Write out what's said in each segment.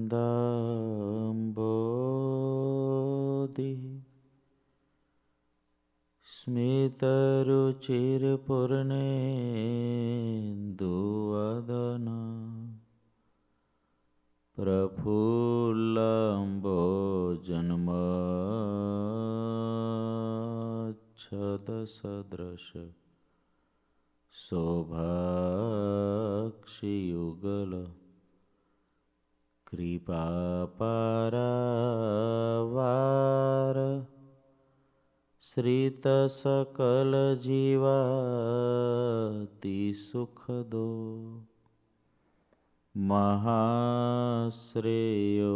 चन्द्राम्बोधिः स्मितरुचिरपूर्णेन्दुवदना प्रफुल्लम्बोजन्मच्छदसदृश शोभाक्षियुगल कृपापारावार श्रितसकलजीवाति सुखदो महाश्रेयो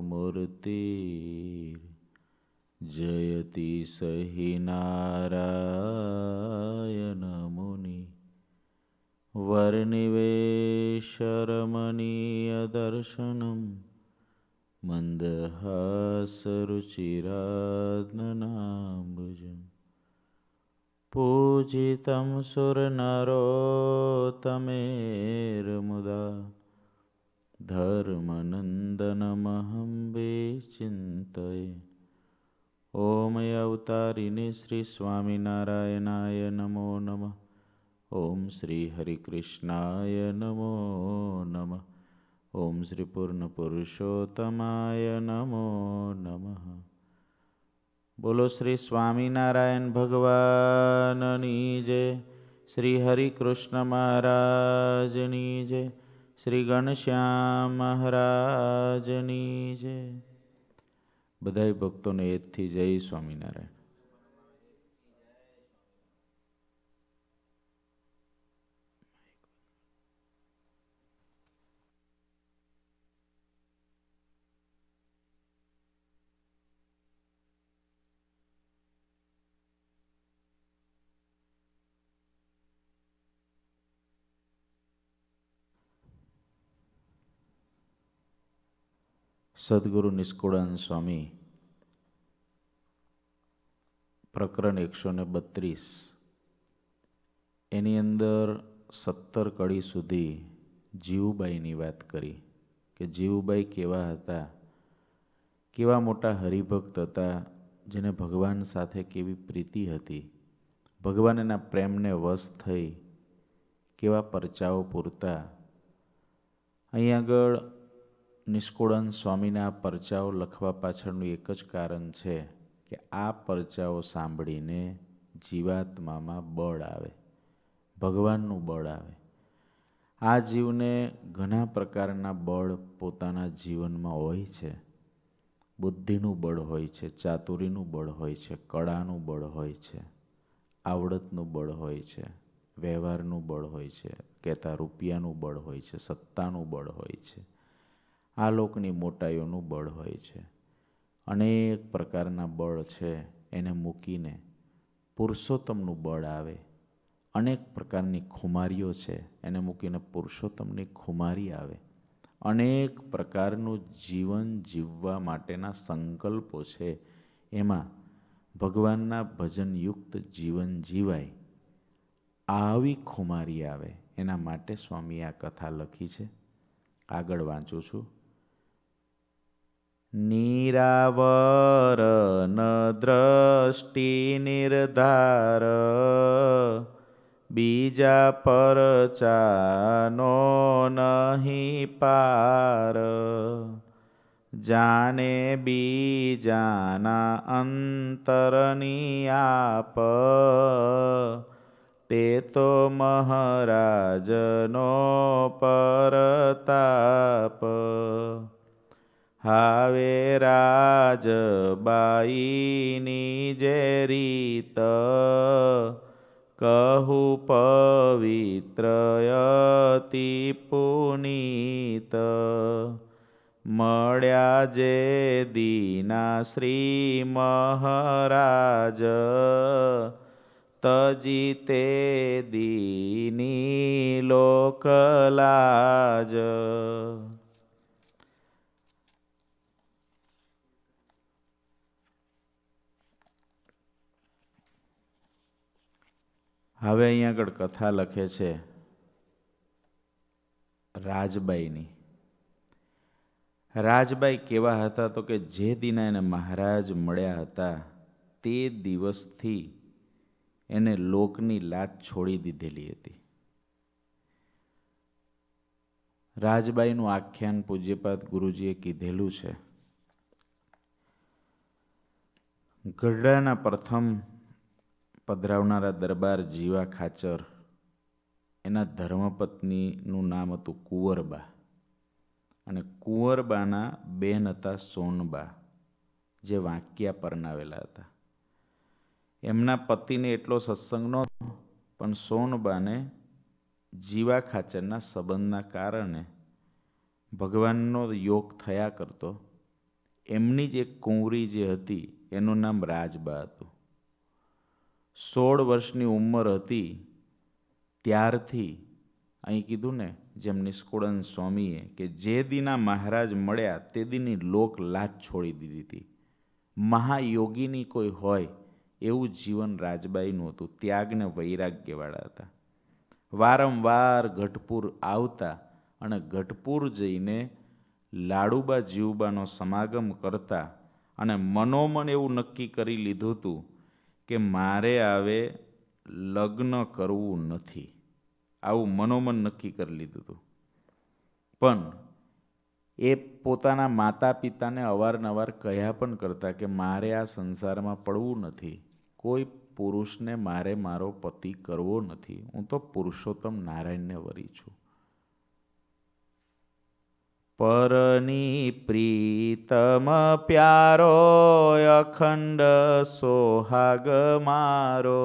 मूर्तिर्जयति सहि नारायण मुनि वर्णिवेशरमणीयदर्शनं मन्दहासरुचिरात्मनाम्बुजम् पूजितं सुरनरोत्तमेर्मुदा धर्मनन्दनमहं विचिन्तये। ॐ अवतारिणे श्री स्वामिनारायणाय नमो नमः। ॐ श्री हरिकृष्णाय नमो नमः। ॐ श्री पूर्णपुरुषोत्तमाय नमो नमः। बोलो श्री स्वामिनारायण भगवाननी जय। श्री हरिकृष्ण महाराजनी जय। श्री घनश्याम महाराजनी जय। बधाई भक्तों ने एक थी जय स्वामिनारायण। સદગુરુ નિષ્કુળાનંદ સ્વામી પ્રકરણ 132 એની અંદર 17 કડી સુધી જીવુબાઈની વાત કરી કે જીવુબાઈ કેવા હતા, કેવા મોટા હરિભક્ત હતા, જેને ભગવાન સાથે કેવી પ્રીતિ હતી, ભગવાન એના પ્રેમને વશ થઈ કેવા પરચાઓ પૂરતા. અહીં આગળ નિષ્કુળાનંદ સ્વામીના આ પરચાઓ લખવા પાછળનું એક જ કારણ છે કે આ પરચાઓ સાંભળીને જીવાત્મામાં બળ આવે, ભગવાનનું બળ આવે. આ જીવને ઘણા પ્રકારના બળ પોતાના જીવનમાં હોય છે. બુદ્ધિનું બળ હોય છે, ચાતુરીનું બળ હોય છે, કળાનું બળ હોય છે, આવડતનું બળ હોય છે, વ્યવહારનું બળ હોય છે, કહેતા રૂપિયાનું બળ હોય છે, સત્તાનું બળ હોય છે, આ લોકની મોટાઈઓનું બળ હોય છે. અનેક પ્રકારના બળ છે. એને મૂકીને પુરુષોત્તમનું બળ આવે. અનેક પ્રકારની ખુમારીઓ છે, એને મૂકીને પુરુષોત્તમની ખુમારી આવે. અનેક પ્રકારનું જીવન જીવવા માટેના સંકલ્પો છે, એમાં ભગવાનના ભજનયુક્ત જીવન જીવાય આવી ખુમારી આવે. એના માટે સ્વામીએ આ કથા લખી છે. આગળ વાંચું છું. નિરાવર ન દ્રષ્ટિ નિર્ધાર બીજા પરચાનો નહીં પાર જાને બીજાના અંતરની આપ તે તો મહારાજનો પરતાપ હાવે રાજબાઈની જે રીત કહું પવિત્ર અતિ પુનીત મળ્યા જે દીના શ્રી મહારાજ તજી તે દીની લોકલાજ. હવે અહીંયા આગળ કથા લખે છે રાજબાઈની. રાજબાઈ કેવા હતા તો કે જે દિને એને મહારાજ મળ્યા હતા તે દિવસથી એને લોકની લાજ છોડી દીધેલી હતી. રાજબાઈનું આખ્યાન પૂજ્યપાદ ગુરુજીએ કીધેલું છે. ગઢડાના પ્રથમ પધરાવનારા દરબાર જીવા ખાચર, એના ધર્મપત્નીનું નામ હતું કુંવરબા, અને કુંવરબાના બેન હતા સોનબા, જે વાંકિયા પરણાવેલા હતા. એમના પતિને એટલો સત્સંગ નહોતો, પણ સોનબાને જીવા ખાચરના સંબંધના કારણે ભગવાનનો યોગ થયા કરતો. એમની જ એક કુંવરી જે હતી એનું નામ રાજબા હતું. 16 વર્ષની ઉંમર હતી ત્યારથી, અહીં કીધું ને જેમ નિષ્કુળાનંદ સ્વામીએ કે જે દિના મહારાજ મળ્યા તે દિની લોક લાજ છોડી દીધી હતી. મહાયોગીની કોઈ હોય એવું જીવન રાજબાઈનું હતું. ત્યાગને વૈરાગ્યવાળા હતા. વારંવાર ગઢપુર આવતા અને ગઢપુર જઈને લાડુબા જીવબાનો સમાગમ કરતા, અને મનોમન એવું નક્કી કરી લીધું હતું કે મારે હવે લગ્ન કરવું નથી. આવું મનોમન નક્કી કરી લીધું હતું. પણ એ પોતાના માતા પિતાને અવારનવાર કહ્યા પણ કરતા કે મારે આ સંસારમાં પડવું નથી, કોઈ પુરુષને મારે મારો પતિ કરવો નથી, હું તો પુરુષોત્તમ નારાયણને વરી છું. પરની પ્રીતમ પ્યારો અખંડ સોહાગ મારો,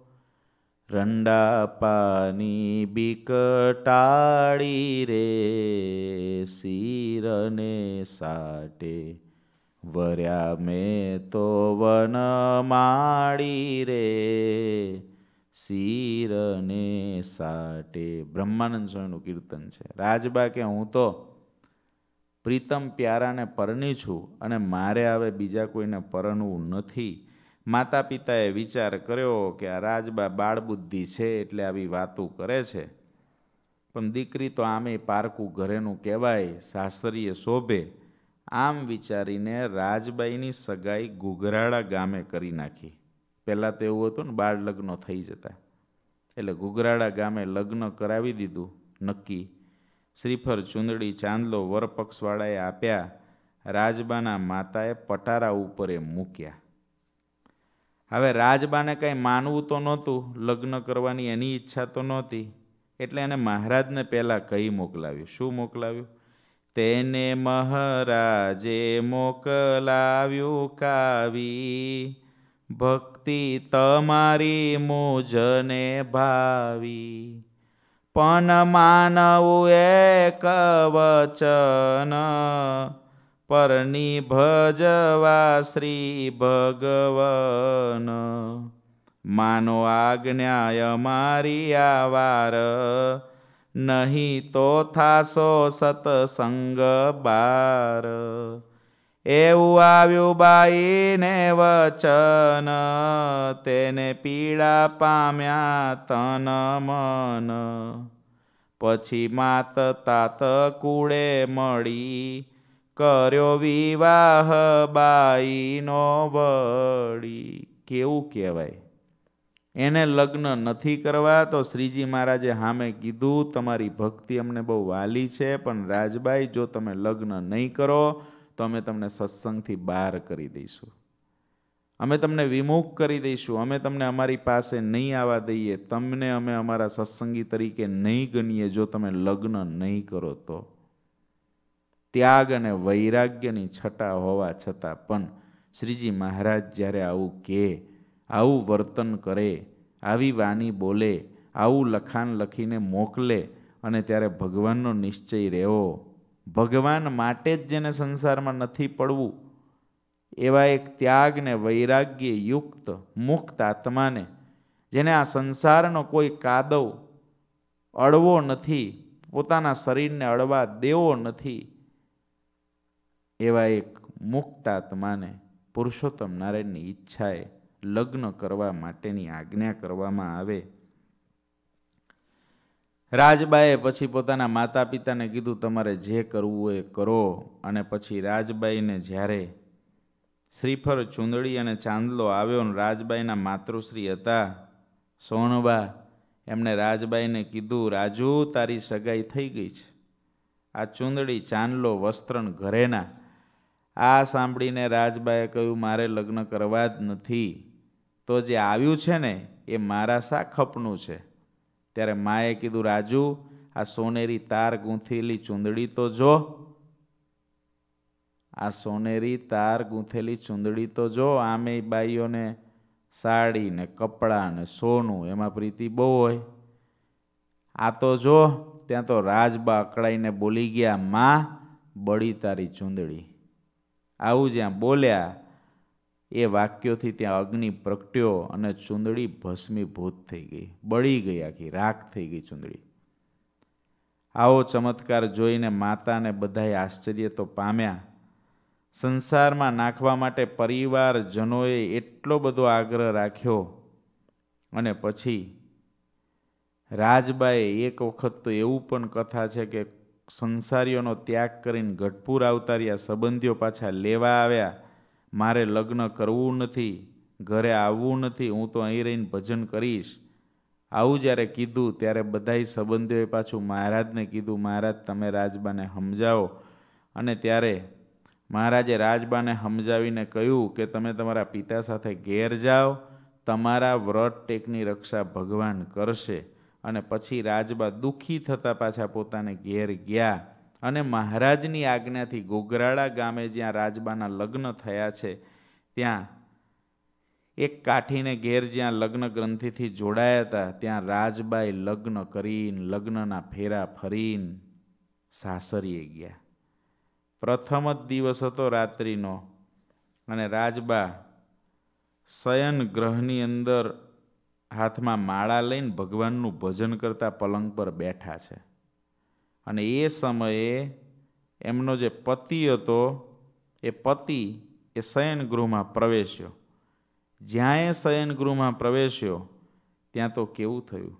રંડા પાની બીકટાળી રે શિરને સાટે, વર્યા મેં તો વન માળી રે શિરને સાટે. બ્રહ્માનંદ સ્વામીનું કીર્તન છે. રાજબા કે હું તો પ્રીતમ પ્યારાને પરણી છું અને મારે હવે બીજા કોઈને પરણવું નથી. માતા પિતાએ વિચાર કર્યો કે આ રાજબા બાળબુદ્ધિ છે એટલે આવી વાતો કરે છે, પણ દીકરી તો આમે પારકું ઘરેનું કહેવાય, સાસરીએ શોભે. આમ વિચારીને રાજબાઈની સગાઈ ઘુઘરાળા ગામે કરી નાખી. પહેલાં તો એવું હતું ને, બાળ લગ્નો થઈ જતા, એટલે ઘુઘરાળા ગામે લગ્ન કરાવી દીધું નક્કી. શ્રીફળ, ચૂંદડી, ચાંદલો વરપક્ષવાળાએ આપ્યા. રાજબાના માતાએ પટારા ઉપર મૂક્યા. હવે રાજબાને કંઈ માનવું તો નહોતું, લગ્ન કરવાની એની ઈચ્છા તો નહોતી, એટલે એને મહારાજને પહેલાં કહી મોકલાવ્યું. શું મોકલાવ્યું? તેને મહારાજે મોકલાવ્યું કાવી, ભક્તિ તમારી મુજને ભાવી, પણ માનવું એક વચન, પરની ભજવા શ્રી ભગવન, માનો આજ્ઞા અમારી આ વાર, નહીં તો થાશો સત્સંગ બાર. એવું આવ્યું બાઈને વચન, તેને પીડા પામ્યા તન મન, પછી માત તાત કુળે મળી, કર્યો વિવાહ બાઈનો વળી. કેવું કહેવાય? એને લગ્ન નથી કરવા તો શ્રીજી મહારાજે સામે કીધું તમારી ભક્તિ અમને બહુ વાલી છે, પણ રાજબાઈ જો તમે લગ્ન નહીં કરો તો અમે તમને સત્સંગથી બહાર કરી દઈશું, અમે તમને વિમુખ કરી દઈશું, અમે તમને અમારી પાસે નહીં આવવા દઈએ, તમને અમે અમારા સત્સંગી તરીકે નહીં ગણીએ જો તમે લગ્ન નહીં કરો તો. ત્યાગ અને વૈરાગ્યની છટા હોવા છતાં પણ શ્રીજી મહારાજ જ્યારે આવું કહે, આવું વર્તન કરે, આવી વાણી બોલે, આવું લખાણ લખીને મોકલે, અને ત્યારે ભગવાનનો નિશ્ચય રહેવો, ભગવાન માટે જ જેને સંસારમાં નથી પડવું એવા એક ત્યાગ ને વૈરાગ્ય યુક્ત મુક્ત આત્માને, જેને આ સંસારનો કોઈ કાદવ અડવો નથી, પોતાના શરીરને અડવા દેવો નથી, એવા એક મુક્ત આત્માને પુરુષોત્તમ નારાયણની ઈચ્છાએ લગ્ન કરવા માટેની આજ્ઞા કરવામાં આવે. રાજબાઈએ પછી પોતાના માતા પિતાને કીધું તમારે જે કરવું હોય એ કરો. અને પછી રાજબાઈને જ્યારે શ્રીફળ, ચૂંદડી અને ચાંદલો આવ્યો ને રાજબાઈના માતૃશ્રી હતા સોનબા, એમણે રાજબાઈને કીધું રાજુ તારી સગાઈ થઈ ગઈ છે, આ ચૂંદડી, ચાંદલો, વસ્ત્રણ ઘરેના. આ સાંભળીને રાજબાએ કહ્યું મારે લગ્ન કરવા જ નથી, તો જે આવ્યું છે ને એ મારા શા ખપનું છે. ત્યારે માએ કીધું રાજુ આ સોનેરી તાર ગૂંથેલી ચૂંદડી તો જો, આ સોનેરી તાર ગૂંથેલી ચૂંદડી તો જો. આમે બાઈઓને સાડી ને કપડાં ને સોનું એમાં પ્રીતિ બહુ હોય. આ તો જો. ત્યાં તો રાજબા અકળાઈને બોલી ગયા માં બળી તારી ચૂંદડી. આવું જ્યાં બોલ્યા એ વાક્યોથી ત્યાં અગ્નિ પ્રગટ્યો અને ચૂંદડી ભસ્મીભૂત થઈ ગઈ, બળી ગઈ, આખી રાખ થઈ ગઈ ચૂંદડી. આવો ચમત્કાર જોઈને માતાને બધાએ આશ્ચર્ય તો પામ્યા. સંસારમાં નાખવા માટે પરિવારજનોએ એટલો બધો આગ્રહ રાખ્યો. અને પછી રાજબાએ એક વખત તો એવું પણ કથા છે કે સંસારીઓનો ત્યાગ કરીને ગઢપુર અવતાર્યા, સંબંધીઓ પાછા લેવા આવ્યા, મારે લગ્ન કરવું નથી, ઘરે આવવું નથી, હું તો અહીં રહીને ભજન કરીશ. આવું જ્યારે કીધું ત્યારે બધાય સંબંધીઓએ પાછું મહારાજને કીધું મહારાજ તમે રાજબાને સમજાવો. અને ત્યારે મહારાજે રાજબાને સમજાવીને કહ્યું કે તમે તમારા પિતા સાથે ઘેર જાઓ, તમારા વ્રત ટેકની રક્ષા ભગવાન કરશે. અને પછી રાજબા દુઃખી થતા પાછા પોતાને ઘેર ગયા. અને મહારાજની આજ્ઞાથી ગોગરાળા ગામે જ્યાં રાજબાના લગ્ન થયા છે ત્યાં એક કાઠીને ઘેર જ્યાં લગ્ન ગ્રંથિથી જોડાયા હતા ત્યાં રાજબાઈ લગ્ન કરીને લગ્નના ફેરા ફરીને સાસરીએ ગયા. પ્રથમ જ દિવસ હતો રાત્રિનો અને રાજબા શયન ગ્રહની અંદર હાથમાં માળા લઈને ભગવાનનું ભજન કરતા પલંગ પર બેઠા છે. અને એ સમયે એમનો જે પતિ હતો એ પતિ એ શયનગૃહમાં પ્રવેશ્યો. જ્યાં એ શયનગૃહમાં પ્રવેશ્યો ત્યાં તો કેવું થયું,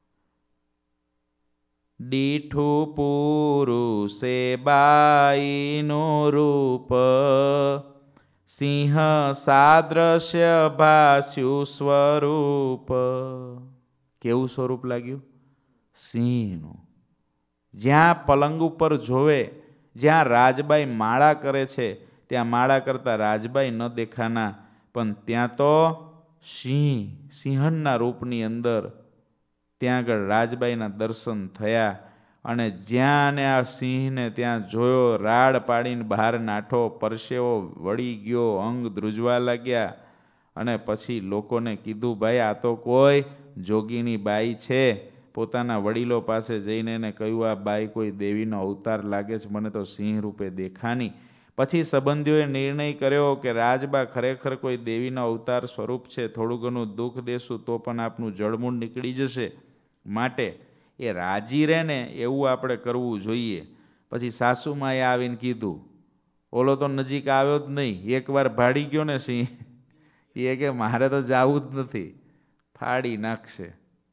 દીઠું પુરુષે બાઈનું રૂપ, સિંહ સાદ્રશ્ય ભાસ્યું સ્વરૂપ. કેવું સ્વરૂપ લાગ્યું? સિંહનું. જ્યાં પલંગ ઉપર જોવે, જ્યાં રાજબાઈ માળા કરે છે ત્યાં માળા કરતા રાજબાઈ ન દેખાના, પણ ત્યાં તો સિંહ, સિંહણના રૂપની અંદર ત્યાં આગળ રાજબાઈના દર્શન થયા. અને જ્યાં ને આ સિંહને ત્યાં જોયો, રાડ પાડીને બહાર નાઠો, પરસેવો વળી ગયો, અંગ ધ્રુજવા લાગ્યા. અને પછી લોકોને કીધું ભાઈ આ તો કોઈ જોગીની બાઈ છે. પોતાના વડીલો પાસે જઈને એને કહ્યું આ બાઈ કોઈ દેવીનો અવતાર લાગે છે, મને તો સિંહ રૂપે દેખાની. પછી સંબંધીઓએ નિર્ણય કર્યો કે રાજબા ખરેખર કોઈ દેવીનો અવતાર સ્વરૂપ છે, થોડું ઘણું દુઃખ દેશું તો પણ આપનું જળમૂળ નીકળી જશે, માટે એ રાજી રહે ને એવું આપણે કરવું જોઈએ. પછી સાસુમાએ આવીને કીધું, ઓલો તો નજીક આવ્યો જ નહીં, એકવાર ભાડી ગયો ને સિંહ, એ કે મારે તો જાવું જ નથી, ફાડી નાખશે.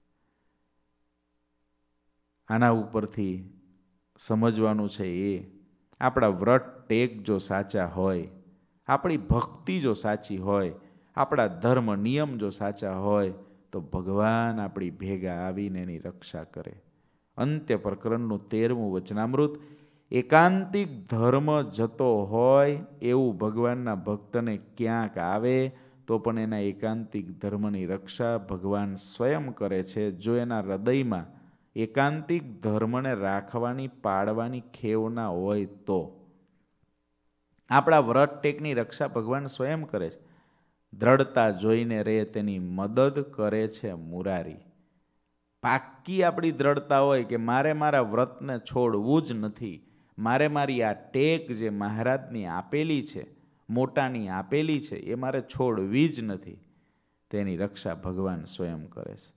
આના ઉપરથી સમજવાનું છે એ આપણા વ્રત ટેક જો સાચા હોય, આપણી ભક્તિ જો સાચી હોય, આપણા ધર્મ નિયમ જો સાચા હોય તો ભગવાન આપણી ભેગા આવીને એની રક્ષા કરે. અંત્ય પ્રકરણનું 13મું વચનામૃત. એકાંતિક ધર્મ જતો હોય એવું ભગવાનના ભક્તને ક્યાંક આવે તો પણ એના એકાંતિક ધર્મની રક્ષા ભગવાન સ્વયં કરે છે, જો એના હૃદયમાં એકાંતિક ધર્મને રાખવાની પાળવાની ખેવના હોય તો. આપણા વ્રત ટેકની રક્ષા ભગવાન સ્વયં કરે છે. દ્રઢતા જોઈને રે તેની મદદ કરે છે મુરારી. પાક્કી આપણી દ્રઢતા હોય કે મારે મારા વ્રતને છોડવું જ નથી, મારે મારી આ ટેક જે મહારાજની આપેલી છે, મોટાની આપેલી છે, એ મારે છોડવી જ નથી, તેની રક્ષા ભગવાન સ્વયં કરે છે.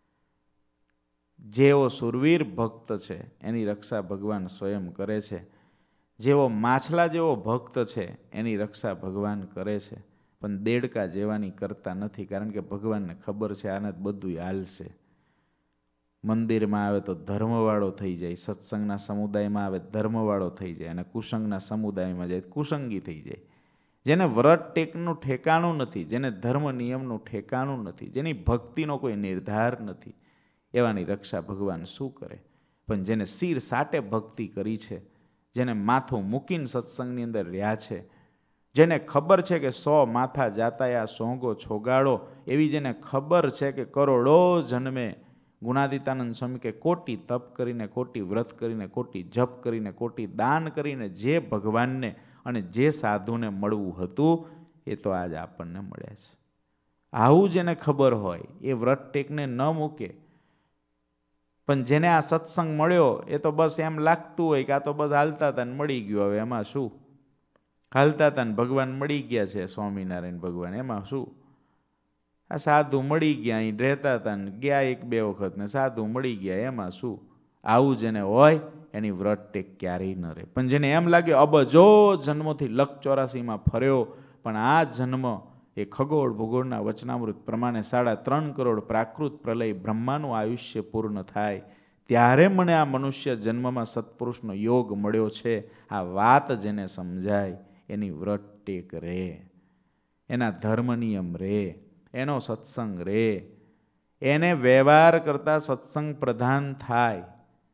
જેવો સુરવીર ભક્ત છે એની રક્ષા ભગવાન સ્વયં કરે છે. જેવો માછલા જેવો ભક્ત છે એની રક્ષા ભગવાન કરે છે, પણ દેડકા જેવાની કરતા નથી, કારણ કે ભગવાનને ખબર છે આને બધું હાલશે. મંદિરમાં આવે તો ધર્મવાળો થઈ જાય, સત્સંગના સમુદાયમાં આવે ધર્મવાળો થઈ જાય, અને કુસંગના સમુદાયમાં જાય કુસંગી થઈ જાય. જેને વ્રત ટેકનું ઠેકાણું નથી, જેને ધર્મ નિયમનું ઠેકાણું નથી, જેની ભક્તિનો કોઈ નિર્ધાર નથી, એવાની રક્ષા ભગવાન શું કરે? પણ જેને શિર સાટે ભક્તિ કરી છે, જેને માથું મૂકીને સત્સંગની અંદર રહ્યા છે, જેને ખબર છે કે 100 માથા જાતાયા સોંગો છોગાડો, એવી જેને ખબર છે કે કરોડો જન્મે ગુણાદિતાનંદ સ્વામી કે કોટી તપ કરીને, કોટી વ્રત કરીને, કોટી જપ કરીને, કોટી દાન કરીને જે ભગવાનને અને જે સાધુને મળવું હતું એ તો આજ આપણને મળ્યા છે. આવું જેને ખબર હોય એ વ્રત ટેકને ન મૂકે. પણ જેને આ સત્સંગ મળ્યો એ તો બસ એમ લાગતું હોય કે આ તો બસ હાલતા હતા ને મળી ગયું, હવે એમાં શું? હાલતા હતા ને ભગવાન મળી ગયા છે, સ્વામિનારાયણ ભગવાન, એમાં શું? આ સાધુ મળી ગયા, અહીં રહેતા હતા ને ગયા 1-2 વખત ને સાધુ મળી ગયા, એમાં શું? આવું જેને હોય એની વ્રત ટેક ક્યારેય ન રહે. પણ જેને એમ લાગે અબજો જન્મોથી 184માં ફર્યો, પણ આ જન્મ એ ખગોળ ભૂગોળના વચનામૃત પ્રમાણે 3.5 કરોડ પ્રાકૃત પ્રલય બ્રહ્માનું આયુષ્ય પૂર્ણ થાય ત્યારે મને આ મનુષ્ય જન્મમાં સત્પુરુષનો યોગ મળ્યો છે, આ વાત જેને સમજાય એની વ્રત ટેક રહે, એના ધર્મ નિયમ રહે, એનો સત્સંગ રહે, એને વ્યવહાર કરતા સત્સંગ પ્રધાન થાય.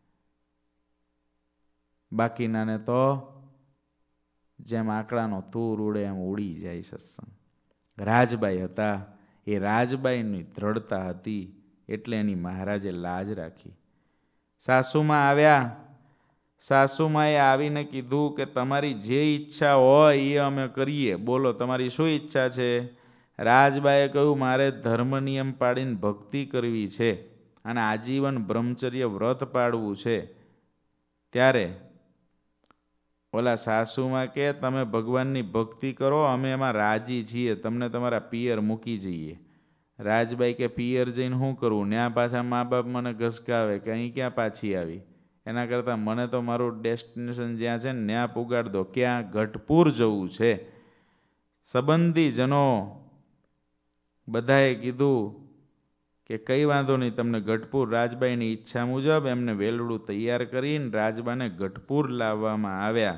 બાકીનાને તો જેમ આંકડાનો તૂર ઉડે એમ ઉડી જાય સત્સંગ. રાજબાઈ હતા, એ રાજબાઈની દ્રઢતા હતી એટલે એની મહારાજે લાજ રાખી. સાસુમાં આવ્યા, સાસુમાએ આવીને કીધું કે તમારી જે ઈચ્છા હોય એ અમે કરીએ, બોલો તમારી શું ઈચ્છા છે? રાજબાઈએ કહ્યું મારે ધર્મ નિયમ પાડીને ભક્તિ કરવી છે અને આજીવન બ્રહ્મચર્ય વ્રત પાડવું છે. ત્યારે ઓલા સાસુમાં કે તમે ભગવાનની ભક્તિ કરો, અમે એમાં રાજી છીએ, તમને તમારા પિયર મૂકી જઈએ. રાજબાઈ કે પિયર જઈને શું કરવું? ન્યા પાછા મા બાપ મને ઘસકાવે કે અહીં ક્યાં પાછી આવી? એના કરતાં મને તો મારું ડેસ્ટિનેશન જ્યાં છે ને ત્યાં પુગાડ દો. ક્યાં? ગઢપુર જવું છે. સંબંધીજનો બધાએ કીધું કે કંઈ વાંધો નહીં, તમને ગઢપુર. રાજબાઈની ઈચ્છા મુજબ એમને વેલડું તૈયાર કરીને રાજબાને ગઢપુર લાવવામાં આવ્યા.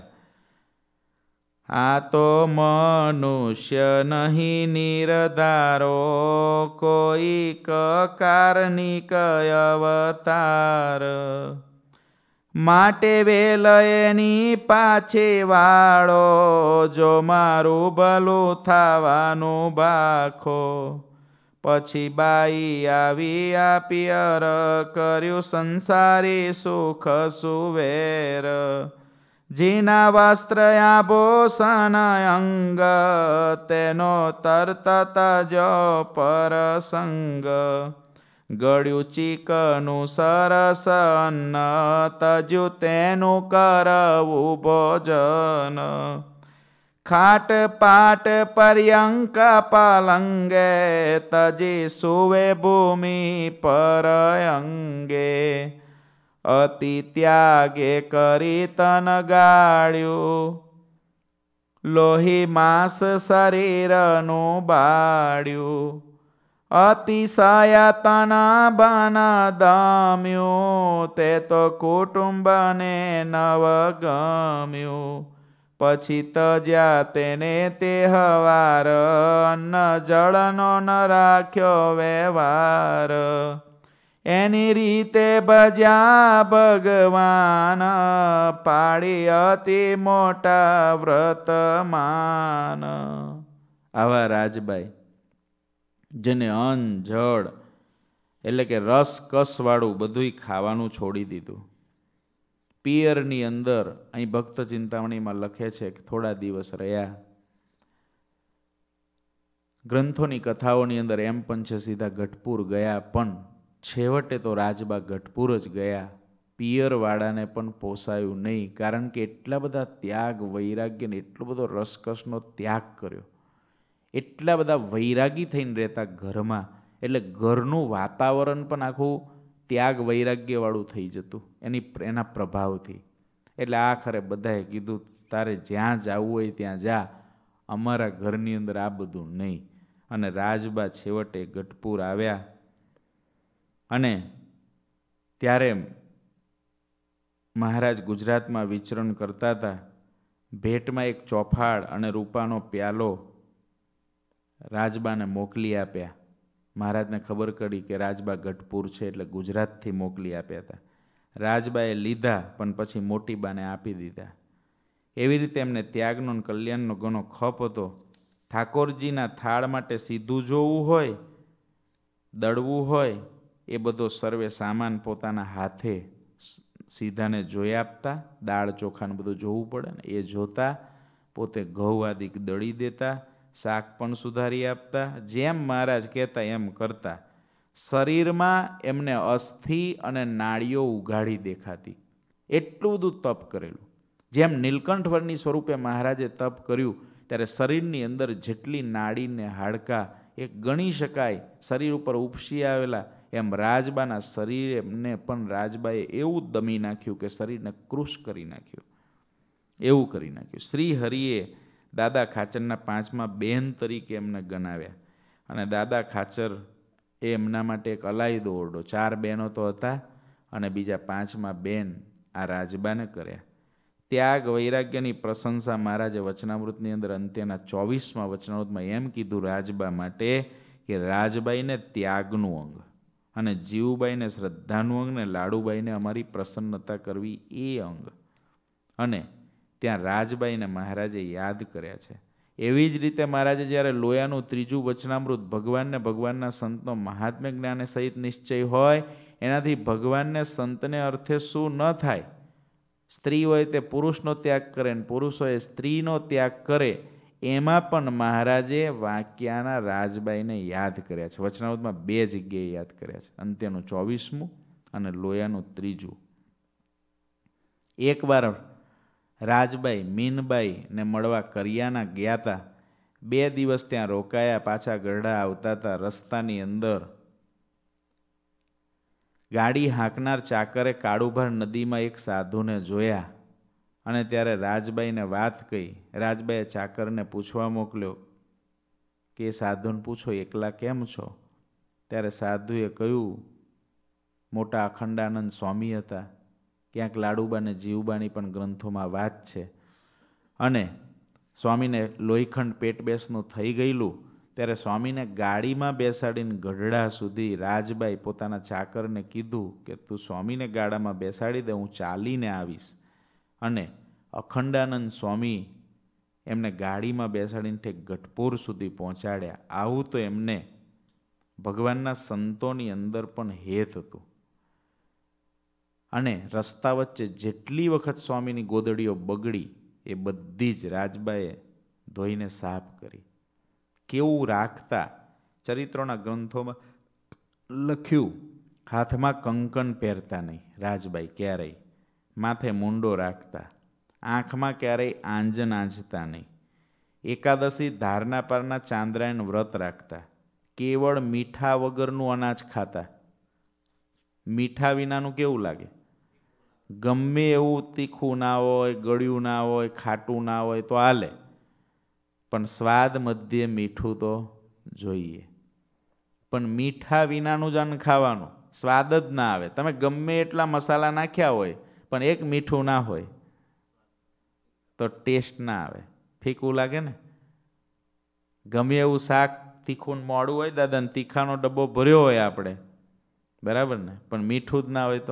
આ તો મનુષ્ય નહીં નિરધારો, કોઈ કારણિક અવતાર, માટે વેલ એની પાછે વાળો, જો મારું ભલું થવાનું ભાખો. પછી બાઈ આવી આ પિયર, કર્યું સંસારી સુખ સુવેર, જીના વસ્ત્ર આભૂષણ અંગ, તેનો તરત તજો પરસંગ. ગળ્યું ચીકનું સરસ અન્ન, તજ્યું તેનું કરવું ભોજન. ખાટ પાટ પર્યંક પલંગે, તજી સુવે ભૂમિ પર અંગે. અતિ ત્યાગે કરી તન ગાળ્યું, લોહી માંસ શરીરનું બાળ્યું. અતિશય તન બન દમ્યું, તે તો કુટુંબને નવ ગમ્યું. પછી તજ્યા તેને તે હવાર, અન્ન જળનો ન રાખ્યો વ્યવહાર. એની રીતે ભજ્યા ભગવાન, પાડી અતિ મોટા વ્રતમાન. આવા રાજબાઈ જેને અન્ન જળ એટલે કે રસ કસ વાળું બધુંય ખાવાનું છોડી દીધું. પિયરની અંદર અહીં ભક્ત ચિંતામણીમાં લખે છે કે થોડા દિવસ રહ્યા. ગ્રંથોની કથાઓની અંદર એમ પણ છે સીધા ગઢપુર ગયા, પણ છેવટે તો રાજબા ગઢપુર જ ગયા. પિયરવાળાને પણ પોસાયું નહીં, કારણ કે એટલા બધા ત્યાગ વૈરાગ્યને એટલો બધો રસકસનો ત્યાગ કર્યો, એટલા બધા વૈરાગી થઈને રહેતા ઘરમાં, એટલે ઘરનું વાતાવરણ પણ આખું ત્યાગ વૈરાગ્યવાળું થઈ જતું એના પ્રભાવથી. એટલે આખરે બધાએ કીધું તારે જ્યાં જવું હોય ત્યાં જા, અમારા ઘરની અંદર આ બધું નહીં. અને રાજબા છેવટે ગઢપુર આવ્યા અને ત્યારે મહારાજ ગુજરાતમાં વિચરણ કરતા હતા. ભેટમાં એક ચોફાળ અને રૂપાનો પ્યાલો રાજબાને મોકલી આપ્યા. મહારાજને ખબર પડી કે રાજબા ગઢપુર છે એટલે ગુજરાતથી મોકલી આપ્યા હતા. રાજબાએ લીધા પણ પછી મોટી બાને આપી દીધા. એવી રીતે એમને ત્યાગનો અને કલ્યાણનો ઘણો ખપ હતો. ઠાકોરજીના થાળ માટે સીધું જોવું હોય, દળવું હોય, એ બધો સર્વે સામાન પોતાના હાથે સીધાને જોઈ આપતા. દાળ ચોખાને બધું જોવું પડે ને, એ જોતા, પોતે ઘઉં આદિ દળી દેતા, શાક પણ સુધારી આપતા. જેમ મહારાજ કહેતા એમ કરતા. શરીરમાં એમને અસ્થિ અને નાળીઓ ઉઘાડી દેખાતી. એટલું બધું તપ કરેલું. જેમ નીલકંઠવર્ણી સ્વરૂપે મહારાજે તપ કર્યું ત્યારે શરીરની અંદર જેટલી નાડીને હાડકા એ ગણી શકાય શરીર ઉપર ઉપસી આવેલા, એમ રાજબાના શરીરને પણ રાજબાએ એવું દમી નાખ્યું કે શરીરને કૃશ કરી નાખ્યું. એવું કરી નાખ્યું. શ્રી હરિએ દાદા ખાચરના 5મા બેન તરીકે એમને ગણાવ્યા. અને દાદા ખાચર એ એમના માટે એક અલાયદો ઓરડો, 4 બહેનો તો હતા અને બીજા 5મા બેન આ રાજબાને કર્યા. ત્યાગ વૈરાગ્યની પ્રશંસા મહારાજે વચનામૃતની અંદર અંત્યના 24મા વચનામૃતમાં એમ કીધું રાજબા માટે કે રાજબાઈને ત્યાગનું અંગ અને જીવુબાઈને શ્રદ્ધાનું અંગ ને લાડુબાઈને અમારી પ્રસન્નતા કરવી એ અંગ. અને ત્યાં રાજબાઈને મહારાજે યાદ કર્યા છે. એવી જ રીતે મહારાજે જ્યારે લોયાનું 3જું વચનામૃત ભગવાનને ભગવાનના સંતનો મહાત્મ્ય જ્ઞાને સહિત નિશ્ચય હોય, એનાથી ભગવાનને સંતને અર્થે શું ન થાય. સ્ત્રી હોય તે પુરુષનો ત્યાગ કરે ને પુરુષ હોય સ્ત્રીનો ત્યાગ કરે, એમાં પણ મહારાજે વાંકિયાના રાજબાઈને યાદ કર્યા છે. વચનામૃતમાં 2 જગ્યાએ યાદ કર્યા છે, અંત્યનું 24મું અને લોયાનું 3જું. એકવાર રાજબાઈ મીનબાઈ ને મળવા કરિયાના ગયા હતા. 2 દિવસ ત્યાં રોકાયા, પાછા ગરડા આવતા હતા. રસ્તાની અંદર ગાડી હાંકનાર ચાકરે કાળુભાર નદીમાં એક સાધુને જોયા અને ત્યારે રાજબાઈને વાત કહી. રાજબાઈએ ચાકરને પૂછવા મોકલ્યો કે એ સાધુને પૂછો એકલા કેમ છો? ત્યારે સાધુએ કહ્યું, મોટા અખંડાનંદ સ્વામી હતા. ક્યાંક લાડુબાને જીવબાની પણ ગ્રંથોમાં વાત છે. અને સ્વામીને લોહીખંડ પેટ બેસનું થઈ ગયેલું ત્યારે સ્વામીને ગાડીમાં બેસાડીને ગઢડા સુધી રાજબાઈ પોતાના ચાકરને કીધું કે તું સ્વામીને ગાડામાં બેસાડી દે, હું ચાલીને આવીશ. અને અખંડાનંદ સ્વામી એમને ગાડીમાં બેસાડીને ઠેક ગઢપુર સુધી પહોંચાડ્યા. આવું તો એમને ભગવાનના સંતોની અંદર પણ હેત હતું. અને રસ્તા વચ્ચે જેટલી વખત સ્વામીની ગોદડીઓ બગડી એ બધી જ રાજબાએ ધોઈને સાફ કરી. કેવું રાખતા, ચરિત્રોના ગ્રંથોમાં લખ્યું. હાથમાં કંકણ પહેરતા નહીં રાજબાઈ ક્યારેય, માથે મુંડો રાખતા, આંખમાં ક્યારેય આંજન આંજતા નહીં. એકાદશી ધારના પારના ચાંદ્રાયણ વ્રત રાખતા. કેવળ મીઠા વગરનું અનાજ ખાતા. મીઠા વિનાનું કેવું લાગે? ગમે એવું તીખું ના હોય, ગળ્યું ના હોય, ખાટું ના હોય તો હાલે, પણ સ્વાદ મધ્યે મીઠું તો જોઈએ. પણ મીઠા વિનાનું જ અન્ન ખાવાનું, સ્વાદ જ ના આવે. તમે ગમે એટલા મસાલા નાખ્યા હોય પણ એક મીઠું ના હોય તો ટેસ્ટ ના આવે, ફીકું લાગે ને. ગમે એવું શાક તીખું મોડું હોય, દાદાને તીખાનો ડબ્બો ભર્યો હોય આપણે, બરાબર ને, પણ મીઠું જ ના હોય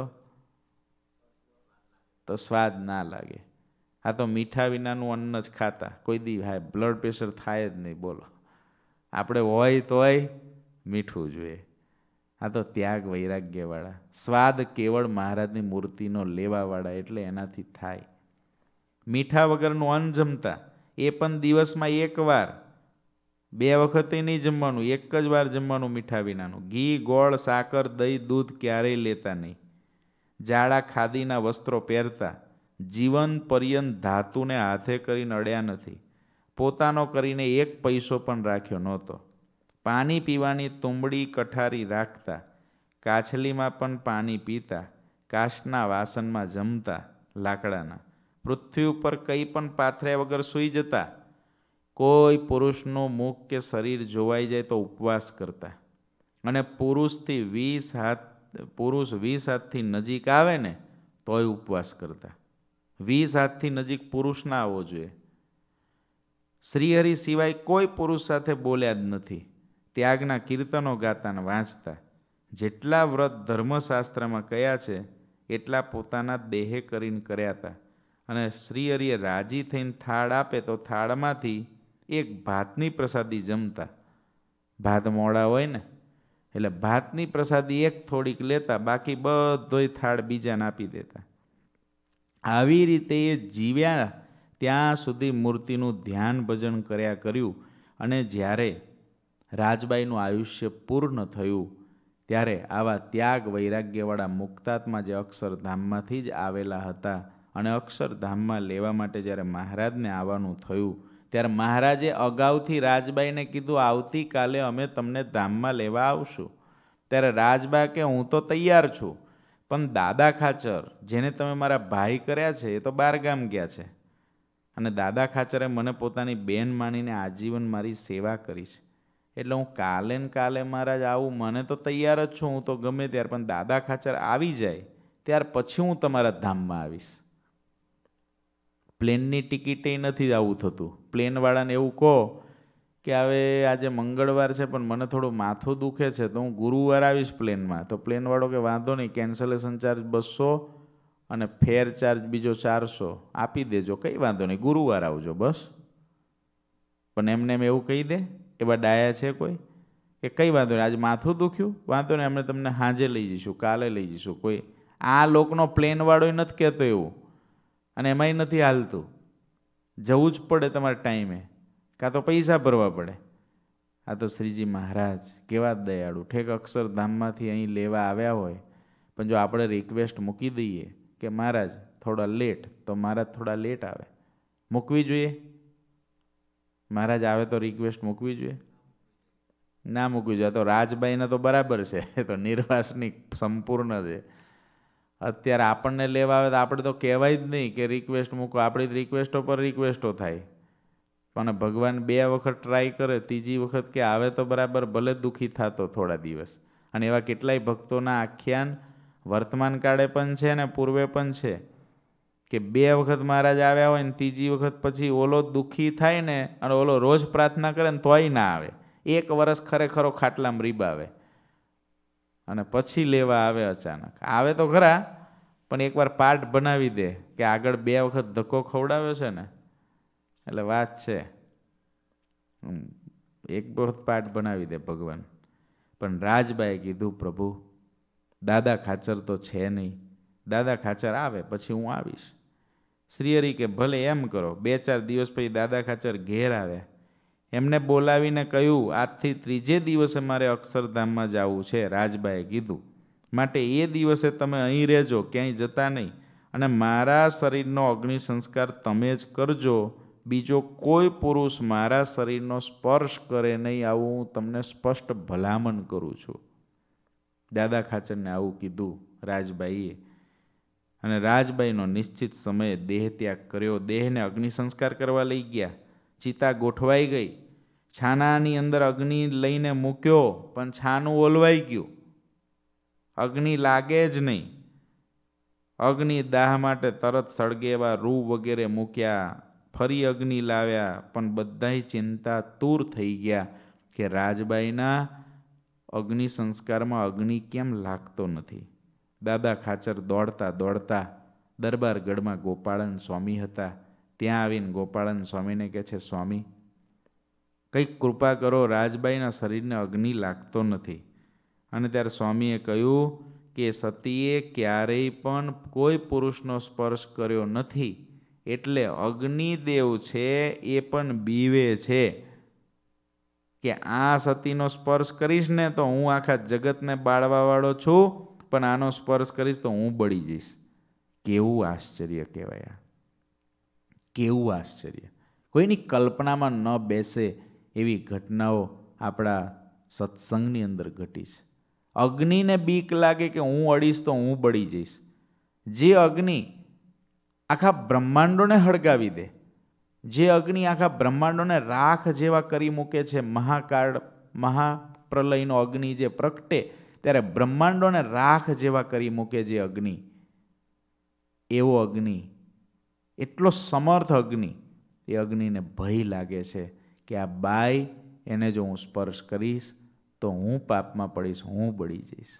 તો સ્વાદ ના લાગે. આ તો મીઠા વિનાનું અન્ન જ ખાતા. કોઈ દી હાય બ્લડ પ્રેશર થાય જ નહીં. બોલો, આપણે હોય તોય મીઠું જોઈએ. આ તો ત્યાગ વૈરાગ્યવાળા, સ્વાદ કેવળ મહારાજની મૂર્તિનો લેવાવાળા, એટલે એનાથી થાય. મીઠા વગરનું અન્ન જમતા, એ પણ દિવસમાં 1 વાર, 2 વખતે નહીં જમવાનું, 1 જ વાર જમવાનું મીઠા વિનાનું. ઘી, ગોળ, સાકર, દહીં, દૂધ ક્યારેય લેતા નહીં. જાડા ખાદીના વસ્ત્રો પહેરતા. જીવન પર્યંત ધાતુને હાથે કરીને અડ્યા નથી. પોતાનો કરીને 1 પૈસો પણ રાખ્યો નહોતો. પાણી પીવાની તુંબડી કઠારી રાખતા. કાછલીમાં પણ પાણી પીતા. કાચના વાસણમાં જમતા, લાકડાના. પૃથ્વી ઉપર કંઈ પણ પાથર્યા વગર સૂઈ જતા. કોઈ પુરુષનું મુખ કે શરીર જોવાઈ જાય તો ઉપવાસ કરતા. અને પુરુષથી 20 હાથ પુરુષ 20 હાથથી નજીક આવે ને તોય ઉપવાસ કરતા. 20 હાથથી નજીક પુરુષ ના આવવો જોઈએ. શ્રીહરિ સિવાય કોઈ પુરુષ સાથે બોલ્યા જ નથી. ત્યાગના કીર્તનો ગાતા ને વાંચતા. જેટલા વ્રત ધર્મશાસ્ત્રમાં કયા છે એટલા પોતાના દેહે કરીને કર્યા હતા. અને શ્રીહરિએ રાજી થઈને થાળ આપે તો થાળમાંથી એક ભાતની પ્રસાદી જમતા. ભાત મોડા હોય ને એટલે ભાતની પ્રસાદી એક થોડીક લેતા, બાકી બધોય થાળ બીજાને આપી દેતા. આવી રીતે એ જીવ્યા ત્યાં સુધી મૂર્તિનું ધ્યાન ભજન કર્યા કર્યું. અને જ્યારે રાજબાઈનું આયુષ્ય પૂર્ણ થયું ત્યારે આવા ત્યાગ વૈરાગ્યવાળા મુક્તાત્મા જે અક્ષરધામમાંથી જ આવેલા હતા અને અક્ષરધામમાં લેવા માટે જ્યારે મહારાજને આવવાનું થયું ત્યારે મહારાજે અગાઉથી રાજબાઈને કીધું આવતીકાલે અમે તમને ધામમાં લેવા આવશું. ત્યારે રાજબા કે હું તો તૈયાર છું, પણ દાદા ખાચર જેને તમે મારા ભાઈ કર્યા છે એ તો બહાર ગામ ગયા છે અને દાદા ખાચરે મને પોતાની બેન માનીને આજીવન મારી સેવા કરી છે, એટલે હું કાલે ને કાલે મહારાજ આવું, મને તો તૈયાર જ છું, હું તો ગમે ત્યારે, પણ દાદા ખાચર આવી જાય ત્યાર પછી હું તમારા ધામમાં આવીશ. પ્લેનની ટિકિટે નથી આવું થતું. પ્લેનવાળાને એવું કહો કે હવે આજે મંગળવાર છે પણ મને થોડું માથું દુખે છે તો હું ગુરુવાર આવીશ પ્લેનમાં, તો પ્લેનવાળો કે વાંધો નહીં, કેન્સલેશન ચાર્જ 200 અને ફેર ચાર્જ બીજો 400 આપી દેજો, કંઈ વાંધો નહીં, ગુરુવાર આવજો બસ. પણ એમને એમ એવું કહી દે, એવા ડાયા છે કોઈ કે કંઈ વાંધો નહીં, આજે માથું દુખ્યું, વાંધો નહીં, અમે તમને સાંજે લઈ જઈશું, કાલે લઈ જઈશું. કોઈ આ લોકનો પ્લેનવાળો નથી કહેતો એવું, અને એમાંય નથી હાલતું. જવું જ પડે તમારે ટાઈમે, કાં તો પૈસા ભરવા પડે. આ તો શ્રીજી મહારાજ કેવા દયાળુ, ઠેક અક્ષરધામમાંથી અહીં લેવા આવ્યા હોય, પણ જો આપણે રિક્વેસ્ટ મૂકી દઈએ કે મહારાજ થોડા લેટ, તો મહારાજ થોડા લેટ આવે. મૂકવી જોઈએ? મહારાજ આવે તો રિક્વેસ્ટ મૂકવી જોઈએ? ના મૂકવી જોઈએ. તો રાજબાઈને તો બરાબર છે, એ તો નિર્વાસનિક સંપૂર્ણ છે. અત્યારે આપણને લેવા આવે તો આપણે તો કહેવાય જ નહીં કે રિક્વેસ્ટ મૂકો, આપણી રિક્વેસ્ટો પર રિક્વેસ્ટો થાય. પણ ભગવાન 2 વખત ટ્રાય કરે, ત્રીજી વખત કે આવે તો બરાબર, ભલે દુઃખી થતો થોડા દિવસ. અને એવા કેટલાય ભક્તોના આખ્યાન વર્તમાન કાળે પણ છે ને પૂર્વે પણ છે કે 2 વખત મહારાજ આવ્યા હોય ને ત્રીજી વખત પછી ઓલો દુઃખી થાય ને અને ઓલો રોજ પ્રાર્થના કરે ને તોય ના આવે. 1 વર્ષ ખરેખરો ખાટલામાં રીબાવે અને પછી લેવા આવે. અચાનક આવે તો ખરા, પણ એકવાર પાઠ બનાવી દે કે આગળ 2 વખત ધક્કો ખવડાવ્યો છે ને એટલે વાત છે, 1 વખત પાઠ બનાવી દે ભગવાન. પણ રાજબાએ કીધું પ્રભુ દાદા ખાચર તો છે નહીં, દાદા ખાચર આવે પછી હું આવીશ. શ્રીહરિ કે ભલે એમ કરો. 2-4 દિવસ પછી દાદા ખાચર ઘેર આવ્યા. એમને બોલાવીને કહ્યું આજથી 3જે દિવસે મારે અક્ષરધામમાં જવું છે. રાજબાએ કીધું માટે એ દિવસે તમે અહીં રહેજો, ક્યાંય જતા નહીં, અને મારા શરીરનો અગ્નિ સંસ્કાર તમે જ કરજો, બીજો કોઈ પુરુષ મારા શરીરનો સ્પર્શ કરે નહીં, આવું હું તમને સ્પષ્ટ ભલામણ કરું છું. દાદા ખાચરને આવું કીધું રાજબાઈએ. અને રાજબાઈનો નિશ્ચિત સમયે દેહ ત્યાગ કર્યો. દેહને અગ્નિ સંસ્કાર કરવા લઈ ગયા. ચિતા ગોઠવાઈ ગઈ. છાનાની અંદર અગ્નિ લઈને મૂક્યો પણ છાનું ઓલવાઈ ગયું. અગ્નિ લાગે જ નહીં. અગ્નિ દાહ માટે તરત સળગે એવા રૂ વગેરે મૂક્યા. ફરી અગ્નિ લાવ્યા પણ બધાય ચિંતા તૂર થઈ ગયા કે રાજબાઈના અગ્નિ સંસ્કારમાં અગ્નિ કેમ લાગતો નથી. દાદા ખાચર દોડતા દોડતા દરબારગઢમાં ગોપાળન સ્વામી હતા. ત્યાં આવીને ગોપાળન સ્વામીને કહે છે, સ્વામી કંઈક કૃપા કરો, રાજબાઈના શરીરને અગ્નિ લાગતો નથી. અને ત્યારે સ્વામીએ કહ્યું કે સતીએ ક્યારેય પણ કોઈ પુરુષનો સ્પર્શ કર્યો નથી, એટલે અગ્નિદેવ છે એ પણ બીવે છે કે આ સતીનો સ્પર્શ કરીશ ને તો હું આખા જગતને બાળવાવાળો છું, પણ આનો સ્પર્શ કરીશ તો હું બળી જઈશ. કેવું આશ્ચર્ય કહેવાય! કેવું આશ્ચર્ય! કોઈની કલ્પનામાં ન બેસે એવી ઘટનાઓ આપણા સત્સંગની અંદર ઘટી છે. અગ્નિને બીક લાગે કે હું અડીશ તો હું બળી જઈશ. જે અગ્નિ આખા બ્રહ્માંડોને હળગાવી દે, જે અગ્નિ આખા બ્રહ્માંડોને રાખ જેવા કરી મૂકે છે, મહાકાળ મહાપ્રલયનો અગ્નિ જે પ્રગટે ત્યારે બ્રહ્માંડોને રાખ જેવા કરી મૂકે જે અગ્નિ, એવો અગ્નિ, એટલો સમર્થ અગ્નિ, એ અગ્નિને ભય લાગે છે કે આ બાઈ, એને જો હું સ્પર્શ કરીશ તો હું પાપમાં પડીશ, હું બળી જઈશ.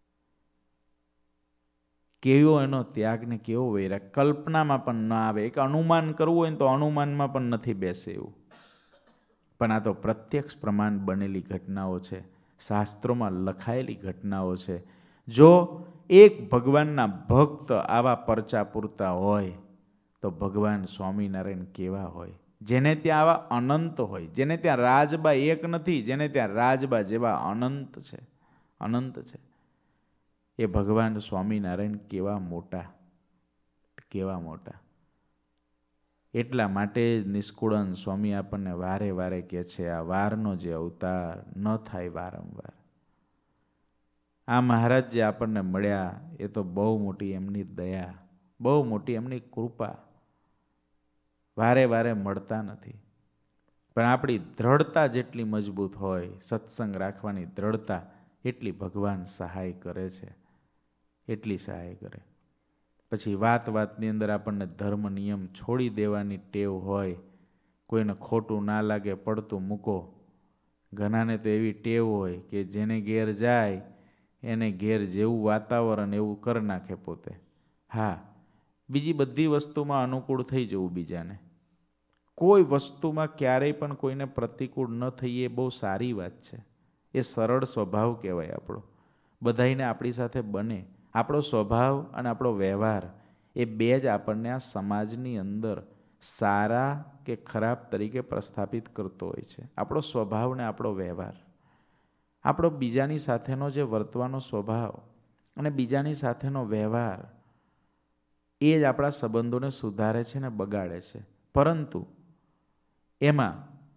કેવો એનો ત્યાગ ને કેવો વૈરાગ, કલ્પનામાં પણ ન આવે. એક અનુમાન કરવું હોય ને તો અનુમાનમાં પણ નથી બેસે એવું. પણ આ તો પ્રત્યક્ષ પ્રમાણ બનેલી ઘટનાઓ છે, શાસ્ત્રોમાં લખાયેલી ઘટનાઓ છે. જો એક ભગવાનના ભક્ત આવા પરચા પૂરતા હોય તો ભગવાન સ્વામિનારાયણ કેવા હોય, જેને ત્યાં આવા અનંત હોય, જેને ત્યાં રાજબા એક નથી, જેને ત્યાં રાજબા જેવા અનંત છે, અનંત છે. એ ભગવાન સ્વામિનારાયણ કેવા મોટા, કેવા મોટા. એટલા માટે જ નિષ્કુળાનંદ સ્વામી આપણને વારે વારે કહે છે, આ વારનો જે અવતાર ન થાય વારંવાર. આ મહારાજ જે આપણને મળ્યા એ તો બહુ મોટી એમની દયા, બહુ મોટી એમની કૃપા. વારે વારે મળતા નથી, પણ આપણી દ્રઢતા જેટલી મજબૂત હોય, સત્સંગ રાખવાની દ્રઢતા, એટલી ભગવાન સહાય કરે છે, એટલી સહાય કરે. પછી વાત વાતની અંદર આપણને ધર્મ નિયમ છોડી દેવાની ટેવ હોય, કોઈને ખોટું ના લાગે પડતું મૂકો. ઘણાને તો એવી ટેવ હોય કે જેને ઘેર જાય એને ઘેર જેવું વાતાવરણ એવું કરી નાખે પોતે. હા, બીજી બધી વસ્તુમાં અનુકૂળ થઈ જવું બીજાને, કોઈ વસ્તુમાં ક્યારેય પણ કોઈને પ્રતિકૂળ ન થઈએ એ બહુ સારી વાત છે. એ સરળ સ્વભાવ કહેવાય આપણો. બધાઈને આપણી સાથે બને. આપણો સ્વભાવ અને આપણો વ્યવહાર એ બે જ આપણને આ સમાજની અંદર સારા કે ખરાબ તરીકે પ્રસ્થાપિત કરતો હોય છે. આપણો સ્વભાવ ને આપણો વ્યવહાર, આપણો બીજાની સાથેનો જે વર્તવાનો સ્વભાવ અને બીજાની સાથેનો વ્યવહાર, એ જ આપણા સંબંધોને સુધારે છે ને બગાડે છે. પરંતુ એમાં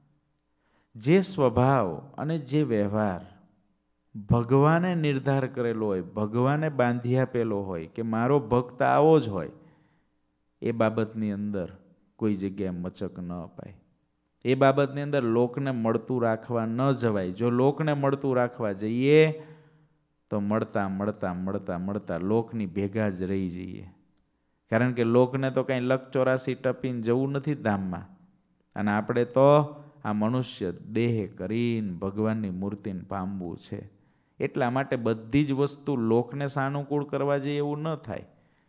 જે સ્વભાવ અને જે વ્યવહાર ભગવાને નિર્ધાર કરેલો હોય, ભગવાને બાંધી આપેલો હોય કે મારો ભક્ત આવો જ હોય, એ બાબતની અંદર કોઈ જગ્યાએ મચક ન અપાય. એ બાબતની અંદર લોકને મળતું રાખવા ન જવાય. જો લોકને મળતું રાખવા જઈએ તો મળતા મળતા મળતા મળતા લોકની ભેગા જ રહી જઈએ. કારણ કે લોકને તો કંઈ લક 84 ટપીને જવું નથી ધામમાં, અને આપણે તો આ મનુષ્ય દેહ કરીને ભગવાનની મૂર્તિને પામવું છે. એટલા માટે બધી જ વસ્તુ લોકને સાનુકૂળ કરવા જઈએ એવું ન થાય.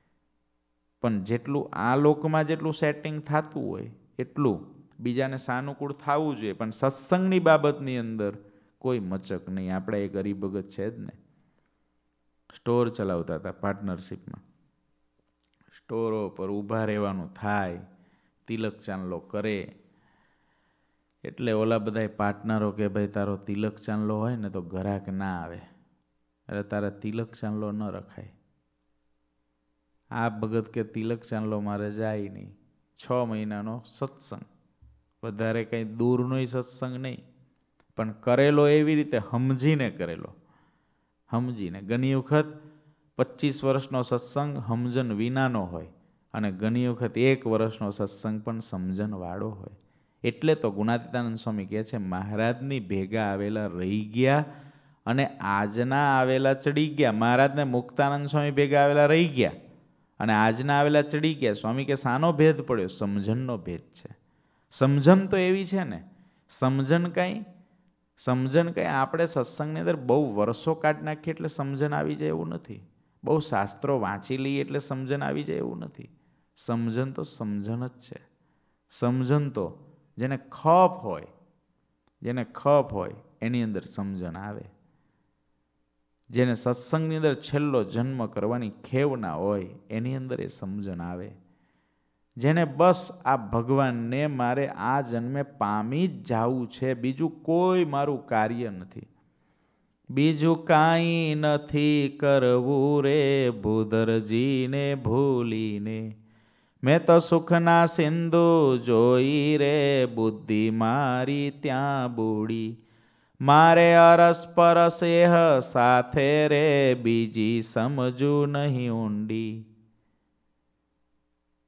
પણ જેટલું આ લોકમાં જેટલું સેટિંગ થતું હોય એટલું બીજાને સાનુકૂળ થવું જોઈએ. પણ સત્સંગની બાબતની અંદર કોઈ મચક નહીં. આપણે એક હરિભગત છે જ ને, સ્ટોર ચલાવતા હતા પાર્ટનરશિપમાં. સ્ટોરો પર ઊભા રહેવાનું થાય, તિલક ચાંદલો કરે એટલે ઓલા બધા પાર્ટનરો કે ભાઈ તારો તિલક ચાંદલો હોય ને તો ગ્રાહક ના આવે, એટલે તારા તિલક ચાંદલો ન રખાય. આ ભગત કે તિલક ચાંદલો મારે જાય નહીં. 6 મહિનાનો સત્સંગ, વધારે કંઈ દૂરનો સત્સંગ નહીં, પણ કરેલો એવી રીતે સમજીને કરેલો, સમજીને. ઘણી વખત 25 વર્ષનો સત્સંગ સમજણ વિનાનો હોય, અને ઘણી વખત 1 વર્ષનો સત્સંગ પણ સમજણવાળો હોય. એટલે તો ગુણાતીતાનંદ સ્વામી કહે છે, મહારાજની ભેગા આવેલા રહી ગયા અને આજના આવેલા ચડી ગયા. મહારાજને મુક્તાનંદ સ્વામી ભેગા આવેલા રહી ગયા અને આજના આવેલા ચડી ગયા. સ્વામી કે શાનો ભેદ પડ્યો? સમજણનો ભેદ છે. સમજણ તો એવી છે ને, સમજણ કંઈ આપણે સત્સંગની અંદર બહુ વર્ષો કાઢી નાખીએ એટલે સમજણ આવી જાય એવું નથી. બહુ શાસ્ત્રો વાંચી લઈએ એટલે સમજણ આવી જાય એવું નથી. સમજણ તો સમજણ જ છે. સમજણ તો જેને ખપ હોય, જેને ખપ હોય એની અંદર સમજણ આવે. જેને સત્સંગની અંદર છેલ્લો જન્મ કરવાની ખેવના હોય એની અંદર એ સમજણ આવે. જેને બસ આ ભગવાનને મારે આ જન્મે પામી જ જવું છે, બીજું કોઈ મારું કાર્ય નથી, બીજું કાંઈ નથી કરવું રે ભૂધરજીને ભૂલીને, મેં તો સુખના સિંધુ જોઈ રે બુદ્ધિ મારી ત્યાં બુડી, મારે અરસ પરસ એહ સાથે રે બીજી સમજુ નહીં ઊંડી.